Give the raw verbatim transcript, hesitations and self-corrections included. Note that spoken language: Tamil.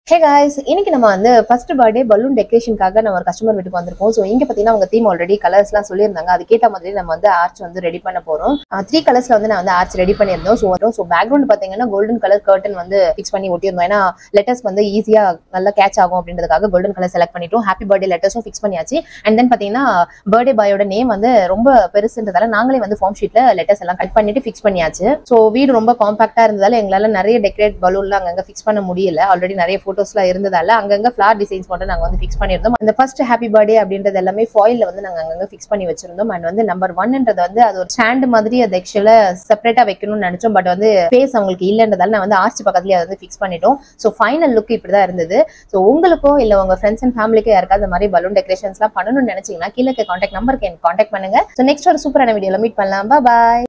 Hey guys, இன்னைக்கு நம்ம வந்து ஃபர்ஸ்ட் பர்த்டே பலூன் டெக்கரேஷனுக்காக நம்ம ஒரு கஸ்டமர் வீட்டுக்கு வந்திருக்கோம். ஸோ இங்க பாத்தீங்கன்னா அவங்க தீம் ஆல்ரெடி கலர்ஸ்லாம் சொல்லியிருந்தாங்க. அதுக்கேற்ற மாதிரி நம்ம வந்து ஆர்ச் வந்து ரெடி பண்ண போறோம். த்ரீ கலர்ஸ்ல வந்து நான் வந்து ஆர்ச் ரெடி பண்ணியிருந்தோம். ஸோ ஸோ பேக்ரவுண்ட் பாத்தீங்கன்னா கோல்டன் கலர் கர்டன் வந்து ஃபிக்ஸ் பண்ணி ஒட்டியிருந்தோம். ஏன்னா லெட்டர்ஸ் வந்து ஈஸியா நல்லா கேட்ச் ஆகும் அப்படின்றதுக்காக கோல்டன் கலர் செலக்ட் பண்ணிட்டோம். ஹாப்பி பர்த்டே லெட்டர்ஸும் ஃபிக்ஸ் பண்ணியாச்சு. அண்ட் தென் பாத்தீங்கன்னா பர்த்டே பாயோட நேம் வந்து ரொம்ப பெருசுன்றதால நாங்களே வந்து ஃபார்ம் ஷீட்ல லெட்டர்ஸ் எல்லாம் கட் பண்ணிட்டு ஃபிக்ஸ் பண்ணியாச்சு. ஸோ வீடு ரொம்ப காம்பாக்டா இருந்ததால எங்களால நிறைய டெக்கரேட் பலூன்லாம் அங்கங்க ஃபிக்ஸ் பண்ண முடியல. ஆல்ரெடி நிறைய போட்டோஸ்லாம் இருந்ததால அங்கங்க ஃபிளார் டிசைன்ஸ் மட்டும் நாங்க வந்து ஃபிக்ஸ் பண்ணிருந்தோம். அந்த ஃபர்ஸ்ட் ஹாப்பி பர்த்டே அப்படின்றது எல்லாமே ஃபாயில்ல வந்து நாங்க அங்கங்க ஃபிக்ஸ் பண்ணி வச்சிருந்தோம். அண்ட் வந்து நம்பர் ஒன்ன்றது வந்து அது ஒரு ஸ்டாண்ட் மாதிரி அது ஆக்சுவலா செப்பரேட்டா வைக்கணும்னு நினைச்சோம். பட் வந்து ஸ்பேஸ் அவங்களுக்கு இல்லன்றதால நான் வந்து ஆர்ச் பக்கத்துலயே அதை வந்து ஃபிக்ஸ் பண்ணிட்டோம். ஸோ ஃபைனல் லுக் இப்படிதான் இருந்தது. ஸோ உங்களுக்கோ இல்ல உங்க ஃப்ரெண்ட்ஸ் அண்ட் ஃபேமிலிக்கு யாருக்காவது இந்த மாதிரி பலூன் டெக்கரேஷன்ஸ் எல்லாம் பண்ணணும்னு நினைச்சீங்கன்னா கீழே கான்டாக்ட் நம்பருக்கு கான்டாக்ட் பண்ணுங்க. ஸோ நெக்ஸ்ட் ஒரு சூப்பரான வீடியோல மீட் பண்ணலாம். பாய்.